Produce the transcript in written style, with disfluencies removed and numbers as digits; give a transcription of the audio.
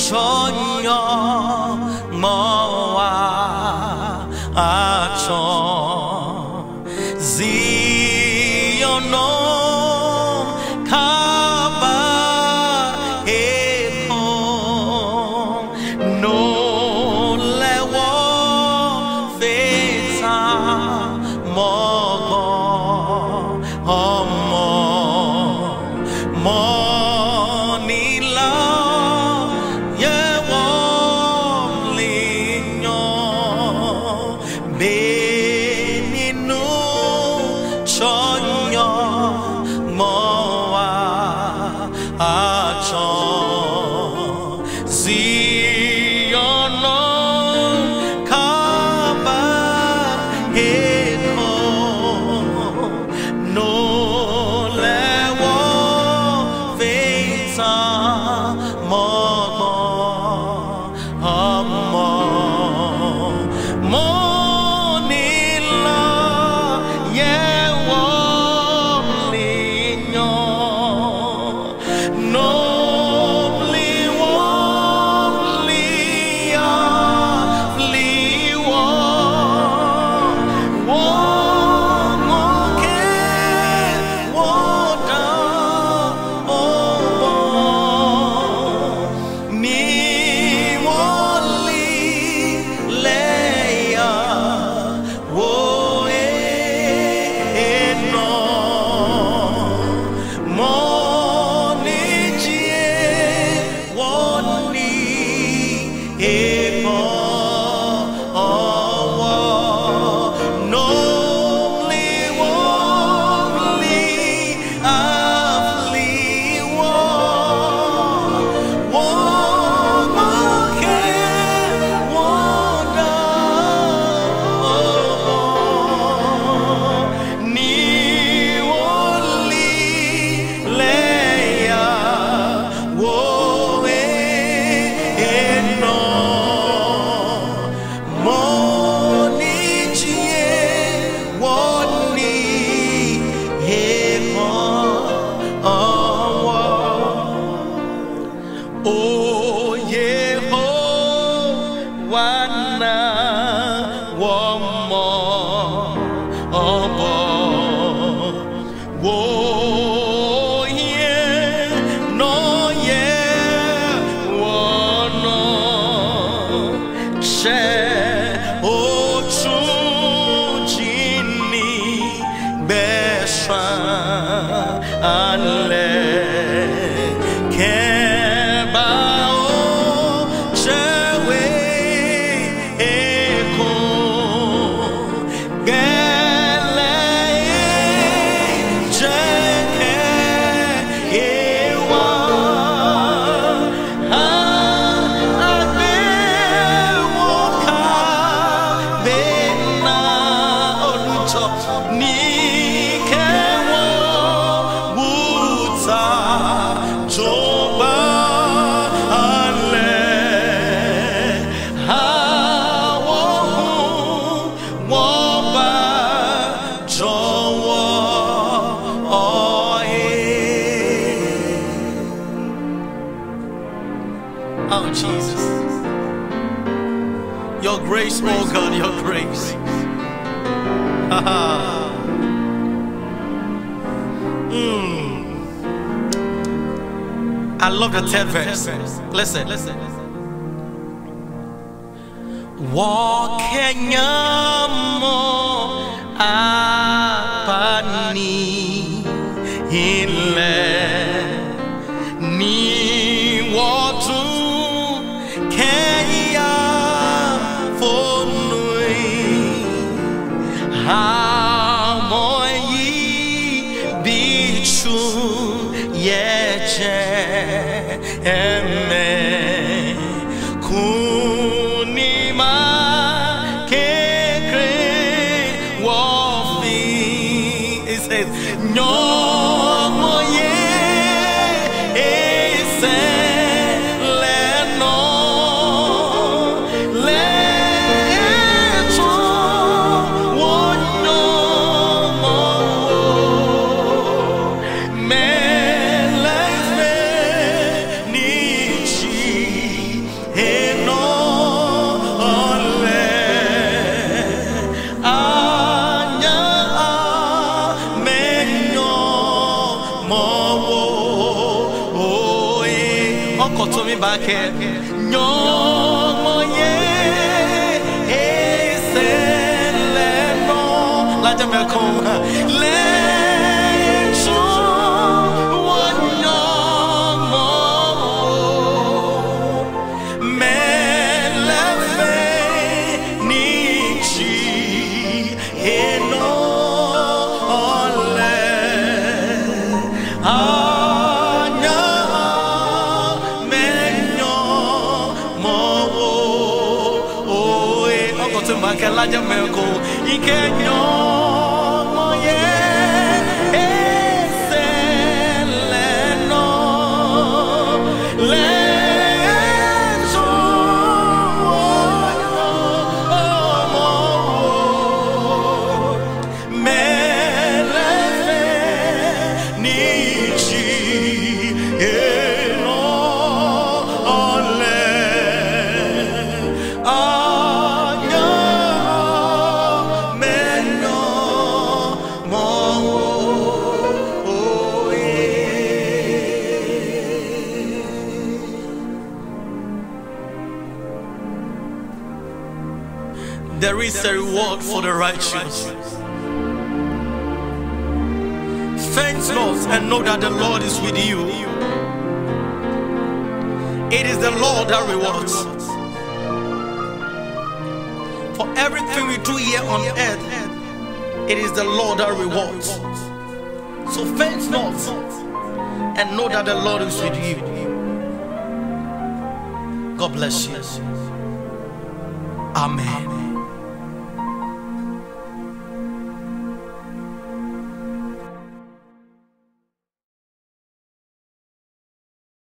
Tunyo moa achon ziono kaba eko no lewo feta mogo omo monila Tunyo moa achon ziono kaba eko no lewo feta mogo amo monila Oh Yehovah, one more above. Oh yeah, no yeah, one no share. Oh chujini besha ale. Oh, Jesus. Your grace, oh God, your grace. I love the third verse. Listen. Walking apani inle ni watu Kenya fonui hamoyi bichu yeche eme kunima kekre wofi. It says nyomoye ese oh, Uncle Tommy back here. No, there is a reward for the righteous. Thank not and know that the Lord is with you. It is the Lord that rewards. For everything we do here on earth, it is the Lord that rewards. So thank not and know that the Lord is with you. God bless you. Amen.